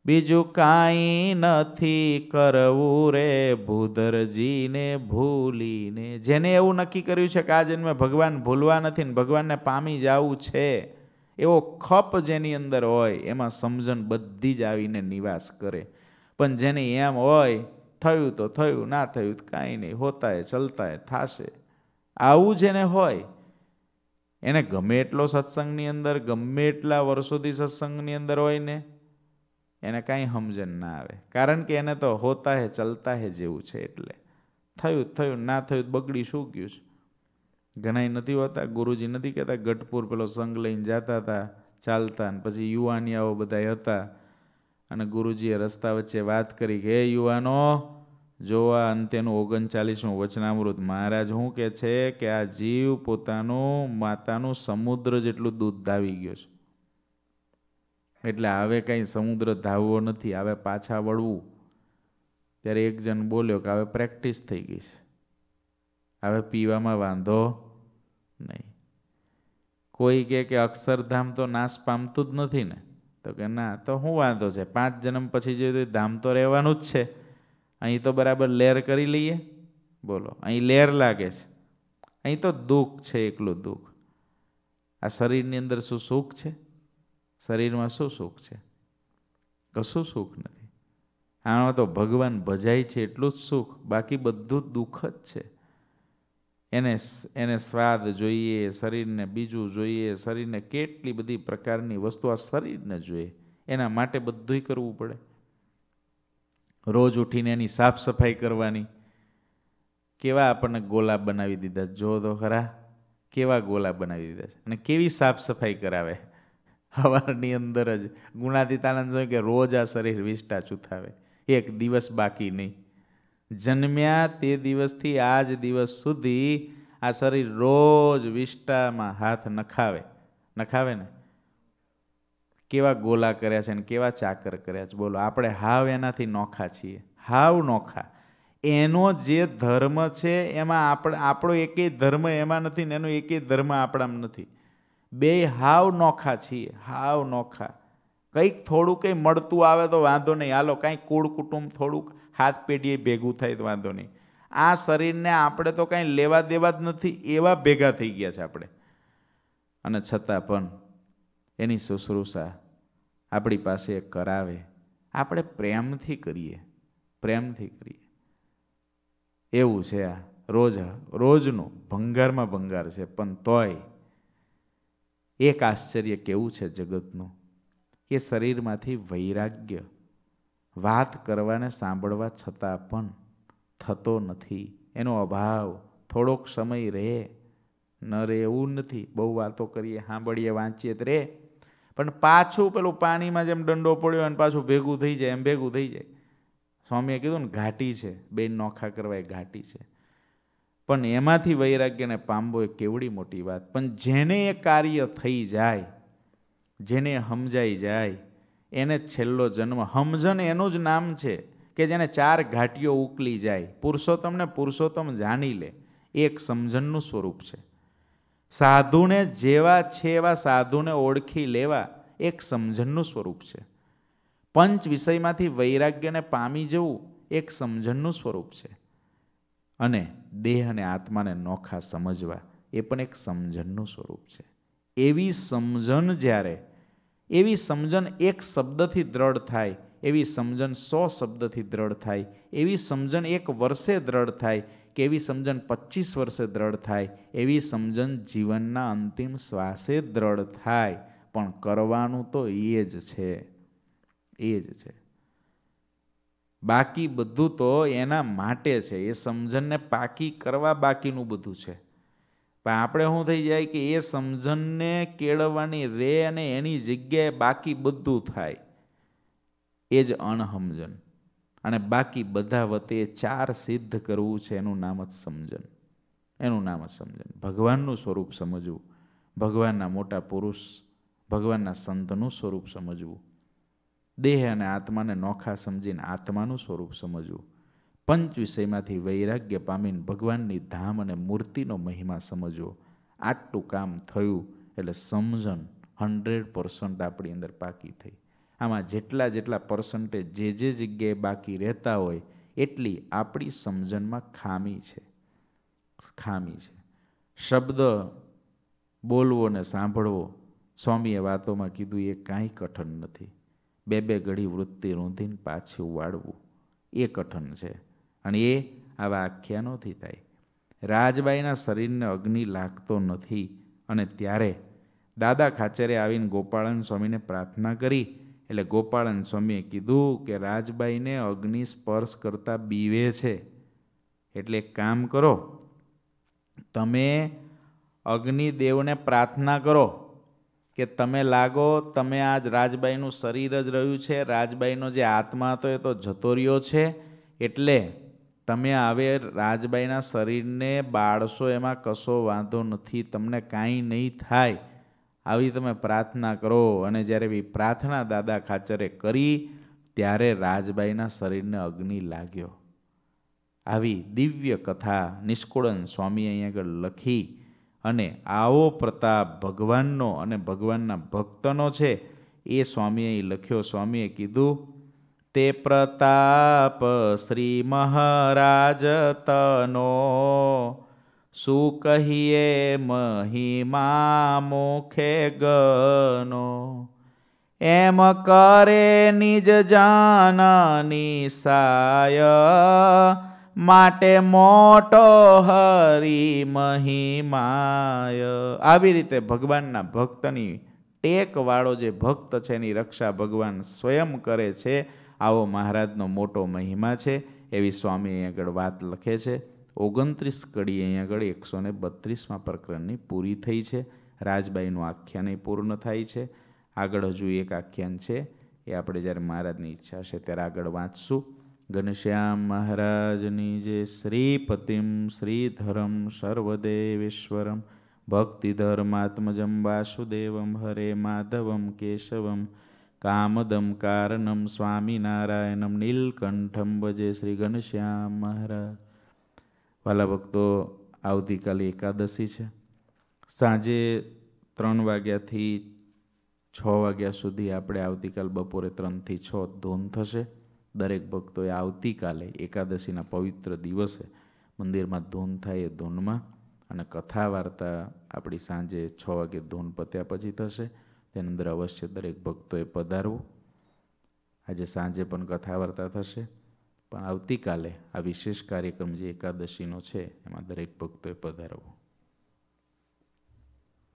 બીજું કાંઈ નથી કરવું રે ભૂધરજીને ભૂલીને. જેને એવું નક્કી કર્યું છે કે આ જન્મે ભગવાન ભૂલવા નથી ને ભગવાનને પામી જવું છે, એવો ખપ જેની અંદર હોય એમાં સમજણ બધી જ આવીને નિવાસ કરે. પણ જેને એમ હોય થયું તો થયું, ના થયું તો કાંઈ નહીં, હોતા હે ચલતા હે, થાશે, આવું જેને હોય એને ગમે એટલો સત્સંગની અંદર, ગમે એટલા વર્ષોથી સત્સંગની અંદર હોય ને, એને કાંઈ સમજણ ના આવે. કારણ કે એને તો હોતા હે ચલતા હે જેવું છે. એટલે થયું થયું, ના થયું બગડી શું ગયું છે. ઘણાય નથી હોતા, ગુરુજી નથી કહેતા ગઢપુર પેલો સંઘ લઈને જતા હતા ચાલતા, ને પછી યુવાનિયાઓ બધા હતા અને ગુરુજીએ રસ્તા વચ્ચે વાત કરી કે હે યુવાનો, જો આ અંતેનું 39મું વચનામૃત મહારાજ શું કે છે કે આ જીવ પોતાનું માતાનું સમુદ્ર જેટલું દૂધ ધાવી ગયો છે, એટલે હવે કંઈ સમુદ્ર ધાવવો નથી, હવે પાછા વળવું. ત્યારે એક જણ બોલ્યો કે હવે પ્રેક્ટિસ થઈ ગઈ છે, હવે પીવામાં વાંધો નહીં. કોઈ કહે કે અક્ષરધામ તો નાશ પામતું જ નથી ને, તો કે ના, તો શું વાંધો છે, 5 જન્મ પછી જોઈએ તો ધામ તો રહેવાનું જ છે, અહીં તો બરાબર લેર કરી લઈએ. બોલો, અહીં લેર લાગે છે, અહીં તો દુઃખ છે, એકલું દુઃખ. આ શરીરની અંદર શું સુખ છે? શરીરમાં શું સુખ છે? કશું સુખ નથી. આમાં તો ભગવાન ભજાય છે એટલું જ સુખ, બાકી બધું દુઃખ જ છે. એને સ્વાદ જોઈએ, શરીરને બીજું જોઈએ, શરીરને કેટલી બધી પ્રકારની વસ્તુ આ શરીરને જોઈએ, એના માટે બધુંય કરવું પડે. રોજ ઉઠીને એની સાફ સફાઈ કરવાની. કેવા આપણને ગોલા બનાવી દીધા, જો તો ખરા કેવા ગોલા બનાવી દીધા છે. અને કેવી સાફ સફાઈ કરાવે હવારની અંદર જ. ગુણાતીતાનંદ જોઈએ કે રોજ આ શરીર વિષ્ટા ચૂથાવે, એક દિવસ બાકી નહીં. જન્મ્યા તે દિવસથી આજ દિવસ સુધી આ શરીર રોજ વિષ્ટામાં હાથ નખાવે ને. કેવા ગોલા કર્યા છે ને કેવા ચાકર કર્યા છે. બોલો, આપણે હાવ એનાથી નોખા છીએ, હાવ નોખા. એનો જે ધર્મ છે એમાં આપણો એકેય ધર્મ એમાં નથી ને એનો એકેય ધર્મ આપણામાં નથી. બે હાવ નોખા છીએ, હાવ નોખા. કંઈક થોડું કંઈ મળતું આવે તો વાંધો નહીં, હાલો કાંઈક કુળ કુટુંબ થોડુંક હાથ પેઢીએ ભેગું થાય તો વાંધો નહીં. આ શરીરને આપણે તો કાંઈ લેવા દેવા જ નથી, એવા ભેગા થઈ ગયા છે આપણે. અને છતાં પણ એની શુશ્રૂષા આપણી પાસે કરાવે, આપણે પ્રેમથી કરીએ, પ્રેમથી કરીએ. એવું છે આ રોજનું ભંગારમાં ભંગાર છે. પણ તોય એક આશ્ચર્ય કેવું છે જગતનું કે શરીરમાંથી વૈરાગ્ય વાત કરવાને સાંભળવા છતાં પણ થતો નથી. એનો અભાવ થોડોક સમય રહે ન રહે એવું નથી. બહુ વાતો કરીએ, સાંભળીએ, વાંચીએ તો રહે, પણ પાછું પેલું પાણીમાં જેમ દંડો પડ્યો અને પાછું ભેગું થઈ જાય એમ ભેગું થઈ જાય. સ્વામીએ કીધું ને ઘાટી છે, બે નોખા કરવા એ ઘાટી છે. પણ એમાંથી વૈરાગ્યને પામવો એ કેવડી મોટી વાત. પણ જેને એ કાર્ય થઈ જાય, જેને સમજાઈ જાય, એને છેલ્લો જન્મ. સમજણ એનું જ નામ છે કે જેને 4 ઘાટીઓ ઉકલી જાય. પુરુષોત્તમને પુરુષોત્તમ જાણી લે, એક સમજણનું સ્વરૂપ છે. સાધુને જેવા છે એવા સાધુને ઓળખી લેવા એક સમજણનું સ્વરૂપ છે. પંચ વિષયમાંથી વૈરાગ્યને પામી જવું એક સમજણનું સ્વરૂપ છે. અને દેહ અને આત્માને નોખા સમજવા એ પણ એક સમજણનું સ્વરૂપ છે. એવી સમજણ જ્યારે, એવી સમજણ એક શબ્દથી દ્રઢ થાય, એવી સમજણ 100 શબ્દથી દ્રઢ થાય, એવી સમજણ 1 વર્ષે દ્રઢ થાય, કે એવી સમજણ 25 વર્ષે દ્રઢ થાય, એવી સમજણ જીવનના અંતિમ શ્વાસે દ્રઢ થાય. પણ કરવાનું તો એ જ છે, એ જ છે. બાકી બધું તો એના માટે છે. એ સમજણને પાકી કરવા બાકીનું બધું છે. પણ આપણે શું થઈ જાય કે એ સમજણને કેળવવાની રે અને એની જગ્યાએ બાકી બધું થાય, એ જ અણસમજણ. અને બાકી બધા વતે 4 સિદ્ધ કરવું છે, એનું નામ જ સમજણ, એનું નામ જ સમજણ. ભગવાનનું સ્વરૂપ સમજવું, ભગવાનના મોટા પુરુષ, ભગવાનના સંતનું સ્વરૂપ સમજવું, દેહ અને આત્માને નોખા સમજીને આત્માનું સ્વરૂપ સમજવું, પંચ વિષયમાંથી વૈરાગ્ય પામીને ભગવાનની ધામ અને મૂર્તિનો મહિમા સમજવો. આટલું કામ થયું એટલે સમજણ 100% આપણી અંદર પાકી થઈ. આમાં જેટલા જેટલા પર્સન્ટેજ જે જગ્યાએ બાકી રહેતા હોય એટલી આપણી સમજણમાં ખામી છે. શબ્દ બોલવો ને સાંભળવો, સ્વામીએ વાતોમાં કીધું, એ કાંઈ કઠણ નથી. બે ઘડી વૃત્તિ રૂંધીને પાછું વાળવું એ કઠણ છે, અને એ આવા આખ્યાનોથી થાય. રાજબાઈના શરીરને અગ્નિ લાગતો નથી, અને ત્યારે દાદા ખાચરે આવીને ગોપાળન સ્વામીને પ્રાર્થના કરી. એટલે ગોપાળન સ્વામીએ કીધું કે રાજબાઈને અગ્નિ સ્પર્શ કરતા બીવે છે, એટલે એક કામ કરો, તમે અગ્નિદેવને પ્રાર્થના કરો કે તમે લાગો, તમે આજ રાજબાઈનું શરીર જ રહ્યું છે, રાજબાઈનો જે આત્મા હતો એ તો જતો રહ્યો છે, એટલે તમે હવે રાજબાઈના શરીરને બાળશો એમાં કશો વાંધો નથી, તમને કાંઈ નહીં થાય, આવી તમે પ્રાર્થના કરો. અને જ્યારે એવી પ્રાર્થના દાદા ખાચરે કરી ત્યારે રાજબાઈના શરીરને અગ્નિ લાગ્યો. આવી દિવ્ય કથા નિષ્કુળન સ્વામી અહીંયા આગળ લખી, અને આવો પ્રતાપ ભગવાનનો અને ભગવાનના ભક્તનો છે એ સ્વામીએ અહીં લખ્યો. સ્વામીએ કીધું, તે પ્રતાપ શ્રી મહારાજ તનો, શું કહીએ મહિમા મુખે ગનો, એમ કરે નિજ જાનની સાય, માટે મોટો હરિ મહિમાય. આવી રીતે ભગવાનના ભક્તની ટેકવાળો જે ભક્ત છે એની રક્ષા ભગવાન સ્વયં કરે છે. આવો મહારાજનો મોટો મહિમા છે, એવી સ્વામી અહીં આગળ વાત લખે છે. 29 કડી અહીં આગળ 132માં પ્રકરણની પૂરી થઈ છે. રાજબાઈનું આખ્યાન પૂર્ણ થાય છે. આગળ હજુ એક આખ્યાન છે, એ આપણે જ્યારે મહારાજની ઈચ્છા છે ત્યારે આગળ વાંચશું. ઘનશ્યામ મહારાજની જે શ્રીપતિમ શ્રીધરમ સર્વદેવેશ્વરમ ભક્તિધર્માત્મજમ વાસુદેવમ હરે માધવમ કેશવમ કામદમ કારણમ સ્વામિનારાયણમ નીલકંઠમ ભજે શ્રી ઘનશ્યામ મહારાજ. વાલા ભક્તો, આવતીકાલે એકાદશી છે. સાંજે 3 વાગ્યાથી 6 વાગ્યા સુધી આપણે આવતીકાલ બપોરે 3 થી 6 ધૂન થશે. દરેક ભક્તોએ આવતીકાલે એકાદશીના પવિત્ર દિવસે મંદિરમાં ધૂન થાય એ ધૂનમાં, અને કથા વાર્તા આપણી સાંજે 6 વાગે ધૂન પત્યા પછી થશે. તેની અંદર અવશ્ય દરેક ભક્તોએ પધારવું. આજે સાંજે પણ કથા વાર્તા થશે, પણ આવતીકાલે આ વિશેષ કાર્યક્રમ જે એકાદશીનો છે એમાં દરેક ભક્તોએ પધારવું.